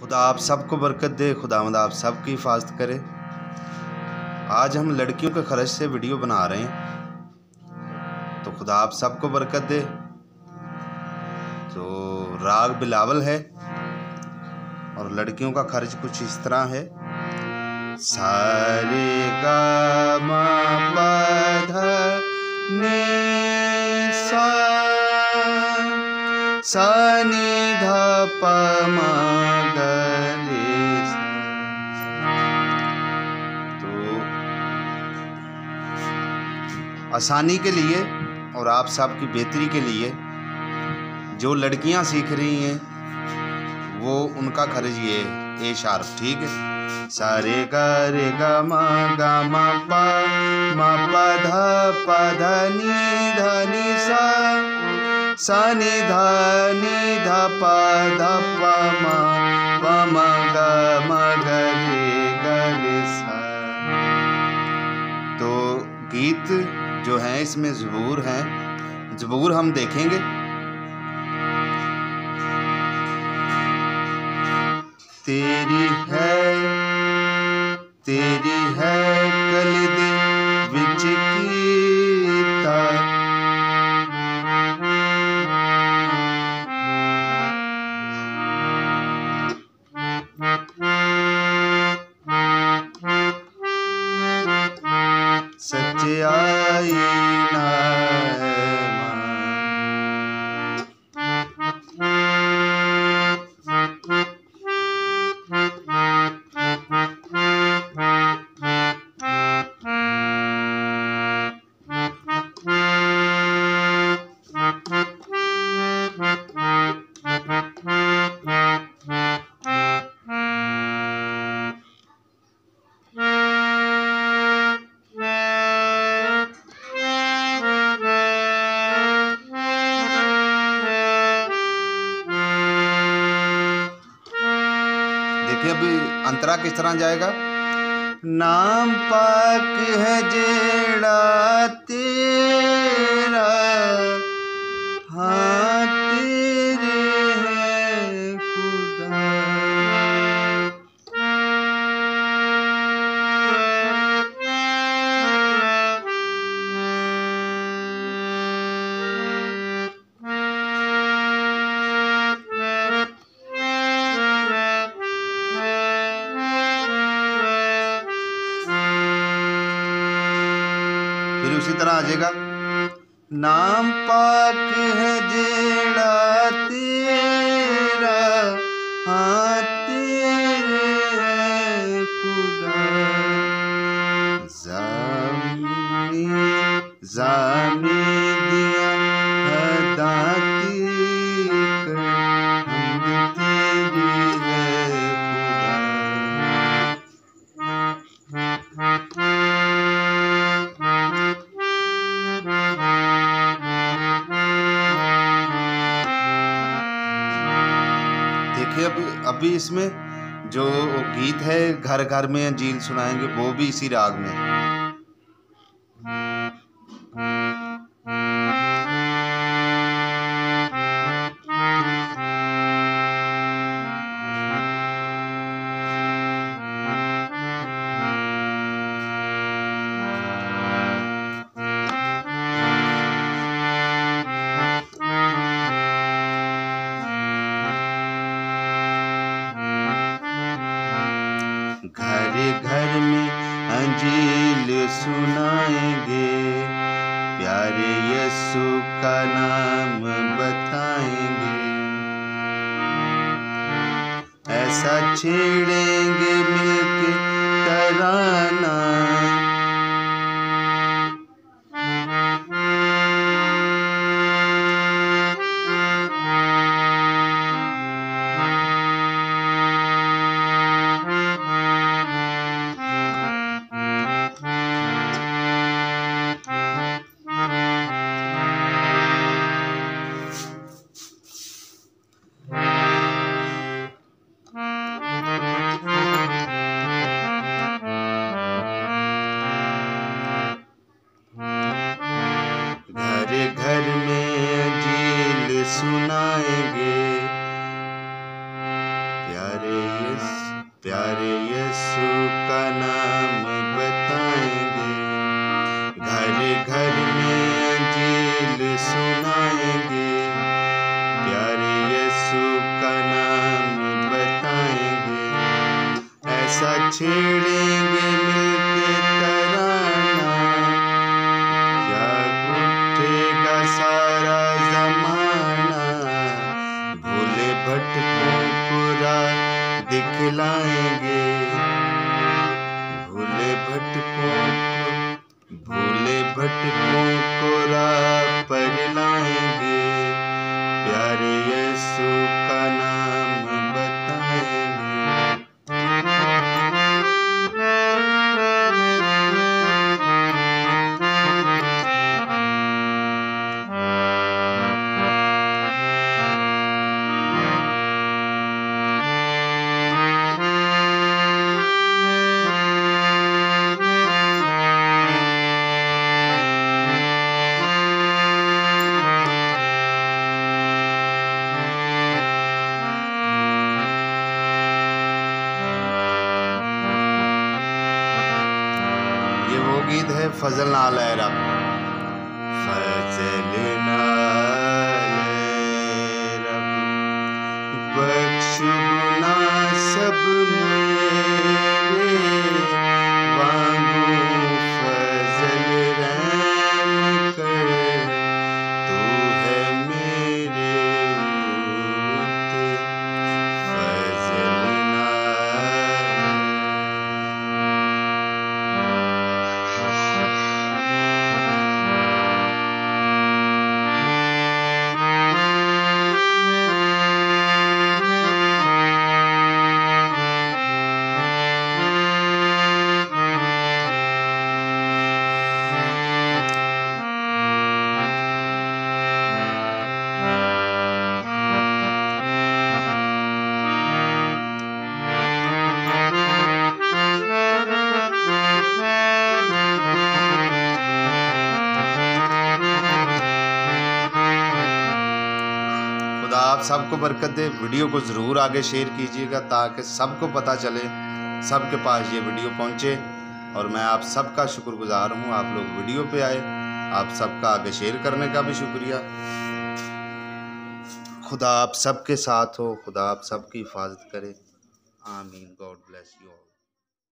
खुदा आप सबको बरकत दे, खुदावंद आप सबकी हिफाजत करे। आज हम लड़कियों के खर्च से वीडियो बना रहे हैं, तो खुदा आप सबको बरकत दे। तो राग बिलावल है और लड़कियों का खर्च कुछ इस तरह है। सारे गा मा पा धा नी सा सा नी धा पा मा गा रे सा। तो आसानी के लिए और आप सबकी बेहतरी के लिए जो लड़कियां सीख रही हैं वो उनका खर्च ये ए शार्प, ठीक है। सारे गा मा पा धा नी सा नी धा पा मा गा रे सा। तो गीत जो हैं इसमें ज़बूर हैं, ज़बूर हम देखेंगे। तेरी है कलदे विच कीता, सच्चाई नाल देखिए अभी अंतरा किस तरह जाएगा। नाम पाक है जेड़ा तेरा, हाँ तेरे है खुदा। फिर उसी तरह आ जाएगा। नाम पाक है जेड़ा तेरा, हाँ तेरे है खुदा। जामी दिया हदाती कर, हमद तेरी है खुदा। देखिए अभी इसमें जो गीत है घर घर में अंजील सुनाएंगे वो भी इसी राग में है। घर घर में अंजील सुनाएंगे, प्यारे यीशु का नाम बताएंगे। ऐसा छेड़ेंगे मिलके तराना, प्यारे यीशु का नाम बताएंगे, घर घर में अंजील सुनाएंगे, प्यारे यीशु का नाम बताएंगे, ऐसा छेड़ेंगे मिलके तराना, जाग उठेगा सारा जमाना, भोले भटकों को राह दिखलाएंगे, भोले भटकों को राह पर लाएंगे, प्यारे यीशु का नाम बताएंगे। ये वो गीत है फजल नाल है रब, फजल नाल रब, बख्श गुनाह सब मेरे, वांगू फजल रहम कर, तू है मेरे ऊते फजल नाल। खुदा आप सबको बरकत दे। वीडियो को ज़रूर आगे शेयर कीजिएगा ताकि सबको पता चले, सबके पास ये वीडियो पहुँचे। और मैं आप सबका शुक्रगुजार हूँ, आप लोग वीडियो पे आए, आप सबका आगे शेयर करने का भी शुक्रिया। खुदा आप सबके साथ हो, खुदा आप सबकी हिफाजत करे। आमीन। God bless you all.